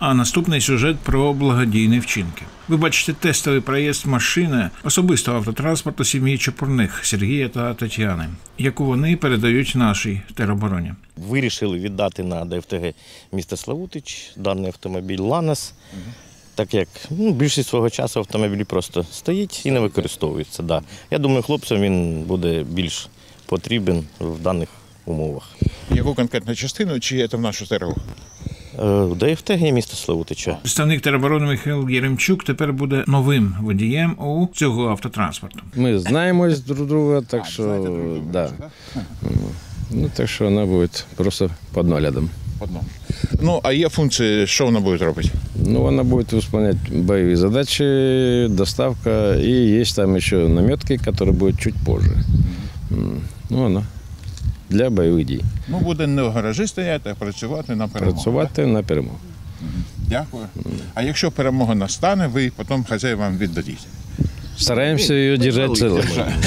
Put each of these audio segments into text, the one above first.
А наступний сюжет про благодійні вчинки. Ви бачите тестовий проїзд машини особистого автотранспорту сім'ї Чепурних Сергія та Тетяни, яку вони передають нашій теробороні. Вирішили віддати на ДФТГ міста Славутич даний автомобіль «Ланос», так як більшість свого часу автомобіль просто стоїть і не використовується. Да. Я думаю, хлопцям він буде більш потрібен в даних умовах. Яку конкретну частину, чи це в нашу ТРО? ДФТГ міста Славутича. Представник тероборони Михайло Єремчук тепер буде новим водієм у цього автотранспорту. Ми знаємо друг друга, так що, да. Так що вона буде просто під наглядом. Ну, а є функції, що вона буде робити? Вона буде виконувати бойові задачі, доставка, і є там ще наметки, які будуть чуть позже. Вона для бойових дій. Буде не в гаражі стояти, а працювати на перемогу. Працювати на перемогу. Дякую. А якщо перемога настане, ви потім хазяївам віддадите? Стараємося її держати цілою.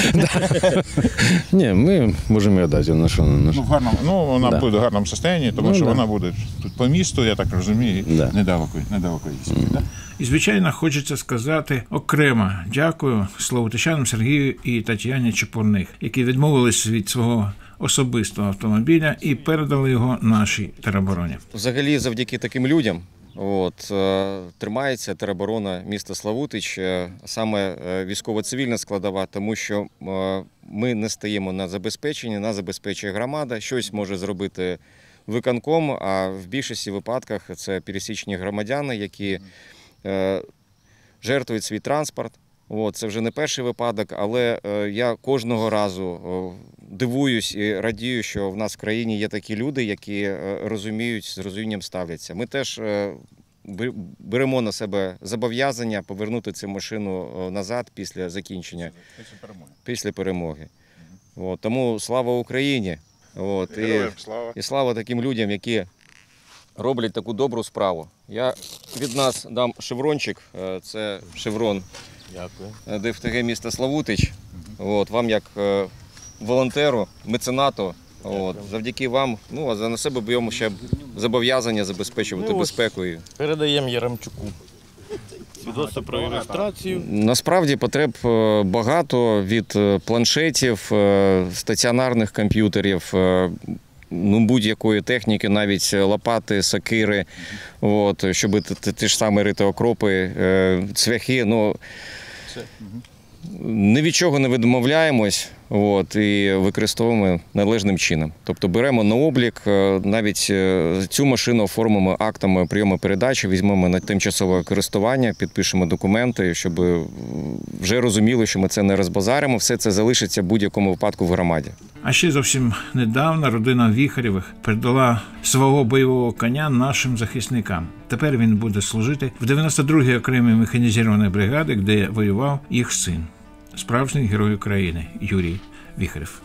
Ні, ми можемо її дати. Вона буде в гарному стані, тому що вона буде тут по місту, я так розумію, недалеко їздити. І, звичайно, хочеться сказати окремо дякую славутичанам Сергію і Тетяні Чепурних, які відмовились від свого особистого автомобіля і передали його нашій теробороні. Взагалі, завдяки таким людям тримається тероборона міста Славутич, саме військово-цивільна складова, тому що ми не стаємо на забезпеченні, нас забезпечує громада, щось може зробити виконком, а в більшості випадках це пересічні громадяни, які жертвують свій транспорт. Це вже не перший випадок, але я кожного разу дивуюсь і радію, що в нас в країні є такі люди, які розуміють, з розумінням ставляться. Ми теж беремо на себе зобов'язання повернути цю машину назад після закінчення, після перемоги. Тому слава Україні! І слава таким людям, які роблять таку добру справу. Я від нас дам шеврончик, це шеврон ДФТГ міста Славутич. Вам як волонтеру, меценату, завдяки вам, а на себе беремо ще зобов'язання забезпечувати безпеку. Передаємо Єремчуку свідоцтво про реєстрацію. Насправді потреб багато, від планшетів, стаціонарних комп'ютерів, будь-якої техніки, навіть лопати, сокири, щоб ті ж самі рити окропи, цвяхи. Ні від чого не відмовляємось і використовуємо належним чином. Тобто беремо на облік, навіть цю машину оформимо актами прийому передачі, візьмемо на тимчасове користування, підпишемо документи, щоб вже розуміли, що ми це не розбазаримо, все це залишиться в будь-якому випадку в громаді. А ще зовсім недавно родина Віхарєвих передала свого бойового коня нашим захисникам. Тепер він буде служити в 92-й окремій механізованій бригаді, де воював їх син, справжній герой України Юрій Віхарєв.